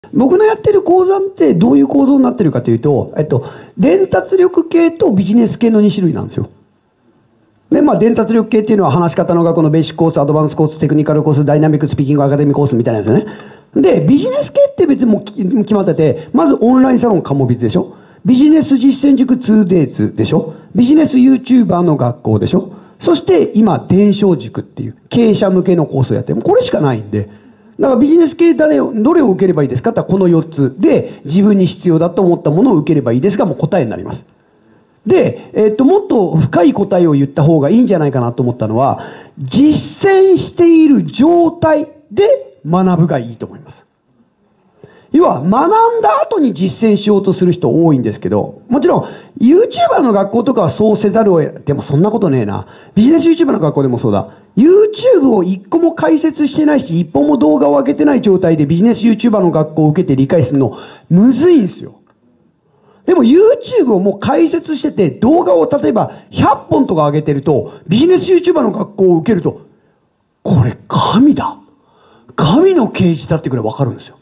僕のやってる講座ってどういう構造になってるかというと、伝達力系とビジネス系の2種類なんですよ。で、伝達力系っていうのは話し方の学校のベーシックコース、アドバンスコース、テクニカルコース、ダイナミックスピーキングアカデミーコースみたいなやつね。で、ビジネス系って別にもう決まってて、まずオンラインサロンカモビズでしょ。ビジネス実践塾 2days でしょ。ビジネス YouTuber の学校でしょ。そして今、伝承塾っていう経営者向けのコースをやってる。これしかないんで。だからビジネス系どれを受ければいいですかって言ったらこの4つで自分に必要だと思ったものを受ければいいですが、もう答えになります。で、もっと深い答えを言った方がいいんじゃないかなと思ったのは、実践している状態で学ぶがいいと思います。要は学んだ後に実践しようとする人多いんですけど、もちろん YouTuber の学校とかはそうせざるをでもそんなことねえな。ビジネス YouTuber の学校でもそうだ。YouTube を一個も解説してないし、一本も動画を上げてない状態でビジネス YouTuber の学校を受けて理解するのむずいんですよ。でも YouTube をもう解説してて、動画を例えば100本とか上げてると、ビジネス YouTuber の学校を受けると、これ神だ。神の啓示だってくらい分かるんですよ。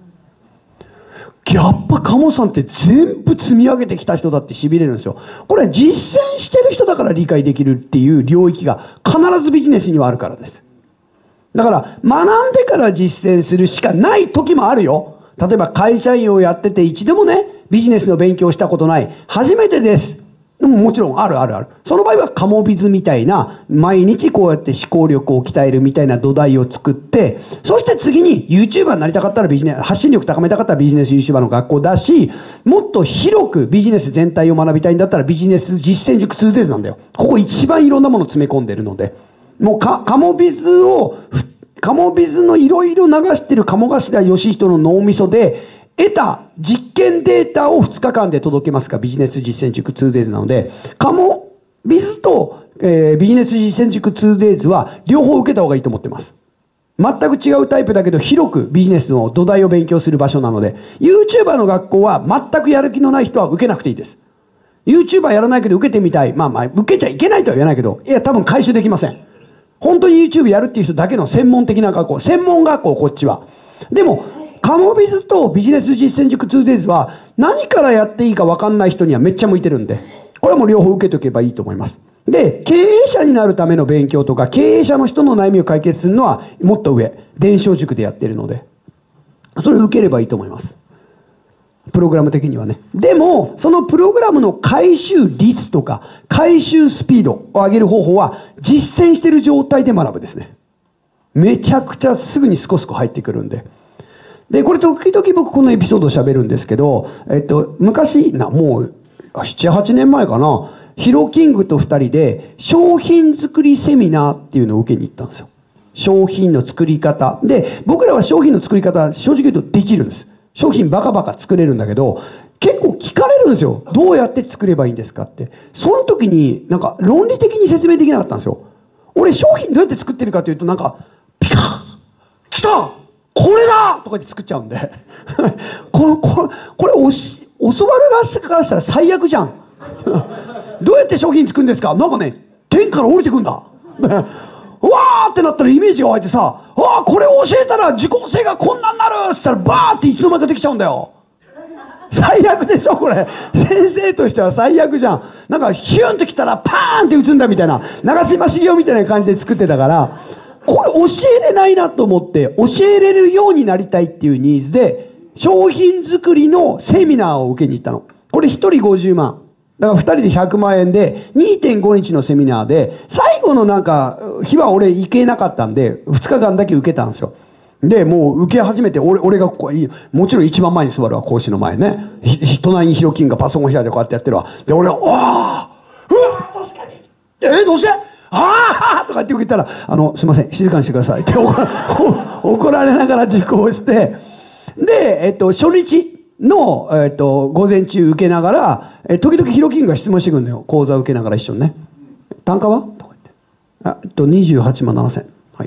やっぱ鴨さんって全部積み上げてきた人だって痺れるんですよ。これは実践してる人だから理解できるっていう領域が必ずビジネスにはあるからです。だから学んでから実践するしかない時もあるよ。例えば会社員をやってて一度もね、ビジネスの勉強したことない。初めてです。もちろんある。その場合はカモビズみたいな、毎日こうやって思考力を鍛えるみたいな土台を作って、そして次に YouTuber になりたかったら発信力高めたかったらビジネス YouTuber の学校だし、もっと広くビジネス全体を学びたいんだったらビジネス実践塾 2days なんだよ。ここ一番いろんなもの詰め込んでるので。もうカモビズのいろいろ流してる鴨頭義人の脳みそで、得た実験データを2日間で届けますが、ビジネス実践塾 2days なので、カモビズと、ビジネス実践塾 2days は両方受けた方がいいと思ってます。全く違うタイプだけど広くビジネスの土台を勉強する場所なので、 YouTuber の学校は全くやる気のない人は受けなくていいです。 YouTuber やらないけど受けてみたい、受けちゃいけないとは言わないけど、いや多分回収できません。本当に YouTube やるっていう人だけの専門的な学校、専門学校、こっちは。でもカモビズとビジネス実践塾 2days は何からやっていいか分かんない人にはめっちゃ向いてるんで、これはもう両方受けておけばいいと思います。で、経営者になるための勉強とか、経営者の人の悩みを解決するのはもっと上、伝承塾でやってるので、それを受ければいいと思います。プログラム的にはね。でもそのプログラムの回収率とか回収スピードを上げる方法は実践してる状態で学ぶですね。めちゃくちゃすぐにスコスコ入ってくるんで。で、これ時々僕このエピソードを喋るんですけど、昔もう7、8年前かな、ヒロキングと2人で商品作りセミナーっていうのを受けに行ったんですよ。商品の作り方で、僕らは商品の作り方正直言うとできるんです。商品バカバカ作れるんだけど、結構聞かれるんですよ。どうやって作ればいいんですかって。その時になんか論理的に説明できなかったんですよ。俺商品どうやって作ってるかというと、なんかピカッ来たこれだとか言って作っちゃうんでこれ教わる側からしたら最悪じゃんどうやって商品作るんですか、なんかね天から降りてくんだわーってなったらイメージが湧いてさ、これを教えたら受講生がこんなになるっつったらバーっていつの間にかできちゃうんだよ。最悪でしょこれ。先生としては最悪じゃん。なんかヒュンってきたらパーンって打つんだみたいな、長嶋茂雄みたいな感じで作ってたから、これ教えれないなと思って、教えれるようになりたいっていうニーズで商品作りのセミナーを受けに行ったの。これ1人50万だから2人で100万円で 2.5 日のセミナーで、最後のなんか日は俺行けなかったんで2日間だけ受けたんですよ。でもう受け始めて、俺がもちろん一番前に座るわ、講師の前ね。隣にヒロキンがパソコン開いてこうやってやってるわ。で俺はうわ確かにどうしてああとかって受けたら、すいません静かにしてくださいって怒られながら受講して、で、初日の、午前中受けながら、時々ヒロキングが質問してくるのよ。講座受けながら一緒にね。単価はとか言って。28万7千。はい。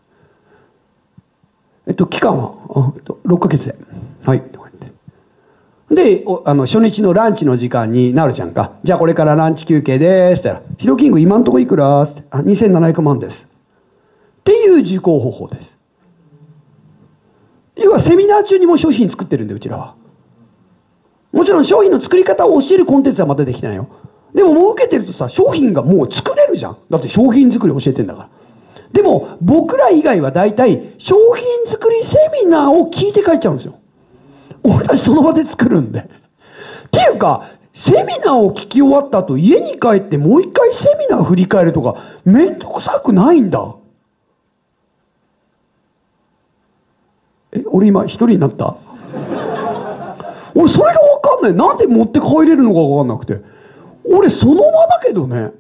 期間は6ヶ月で。はい。とか言って。で、初日のランチの時間になるじゃんか。じゃあこれからランチ休憩でーすって言ったら、ヒロキング今んとこいくらって。2700万です。っていう受講方法です。 要はセミナー中にも商品作ってるんで、うちらは。もちろん商品の作り方を教えるコンテンツはまだできてないよ。でももう受けてるとさ、商品がもう作れるじゃん。だって商品作り教えてんだから。でも僕ら以外は大体商品作りセミナーを聞いて帰っちゃうんですよ。俺たちその場で作るんで。っていうか、セミナーを聞き終わった後、家に帰ってもう一回セミナー振り返るとか、めんどくさくないんだ。俺今一人になった俺それが分かんない。なんで持って帰れるのか分かんなくて。俺その場だけどね。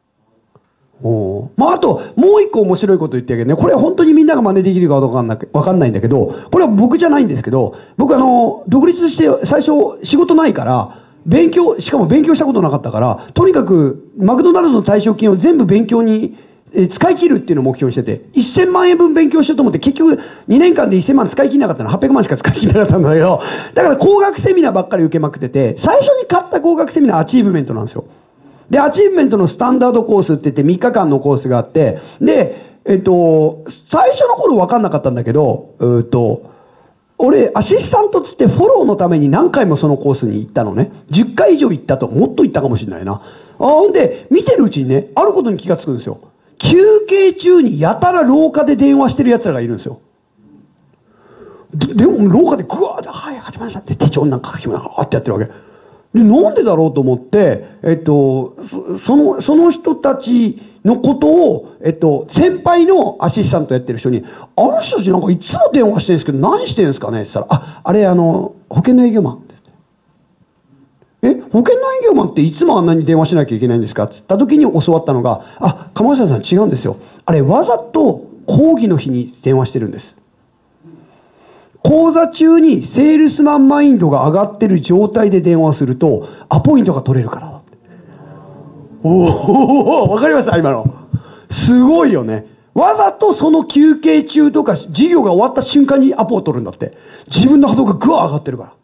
まあ、あともう一個面白いこと言ってるけどね、これは本当にみんなが真似できるかどうか分かんないんだけど、これは僕じゃないんですけど、僕独立して最初仕事ないからしかも勉強したことなかったから、とにかくマクドナルドの退職金を全部勉強に使い切るっていうのを目標にしてて、1000万円分勉強しようと思って、結局2年間で1000万使い切れなかったの。800万しか使い切れなかったんだけど、だから高額セミナーばっかり受けまくってて、最初に買った高額セミナーアチーブメントなんですよ。でアチーブメントのスタンダードコースって言って3日間のコースがあって、で最初の頃分かんなかったんだけど、俺アシスタントっつってフォローのために何回もそのコースに行ったのね。10回以上行ったと、もっと行ったかもしれないな。ほんで見てるうちにね、あることに気がつくんですよ。休憩中にやたら廊下で電話してるやつらがいるんですよ。でも廊下でグワーッて「はい始まりました」って手帳になんか書きながらあってやってるわけで、なんでだろうと思って、その人たちのことを、先輩のアシスタントやってる人に「あの人たちなんかいつも電話してるんですけど何してるんですかね?」って言ったら「あれ保険の営業マン」って言って。保険の営業マンっていつもあんなに電話しなきゃいけないんですかって言った時に教わったのが「鴨下さん違うんですよ。あれわざと講義の日に電話してるんです。講座中にセールスマンマインドが上がってる状態で電話するとアポイントが取れるからだ」って。わかりました今の。すごいよね。わざとその休憩中とか授業が終わった瞬間にアポを取るんだって。自分の波動がグワー上がってるから。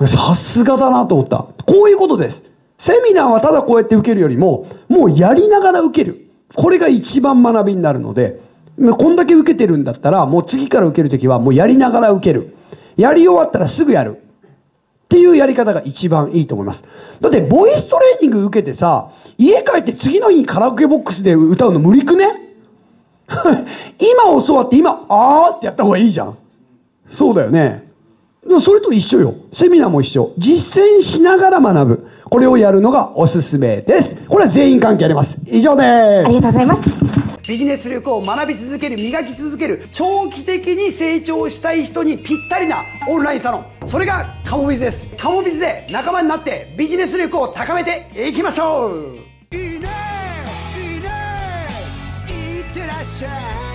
さすがだなと思った。こういうことです。セミナーはただこうやって受けるよりも、もうやりながら受ける。これが一番学びになるので、こんだけ受けてるんだったら、もう次から受けるときはもうやりながら受ける。やり終わったらすぐやる。っていうやり方が一番いいと思います。だってボイストレーニング受けてさ、家帰って次の日にカラオケボックスで歌うの無理くね今教わって今、あーってやった方がいいじゃん。そうだよね。でもそれと一緒よ。セミナーも一緒。実践しながら学ぶ。これをやるのがおすすめです。これは全員関係あります。以上です。 ありがとうございます。 ビジネス力を学び続ける、磨き続ける、長期的に成長したい人にぴったりなオンラインサロン。それがカモビズです。カモビズで仲間になってビジネス力を高めていきましょう。 いいねいいねいってらっしゃい。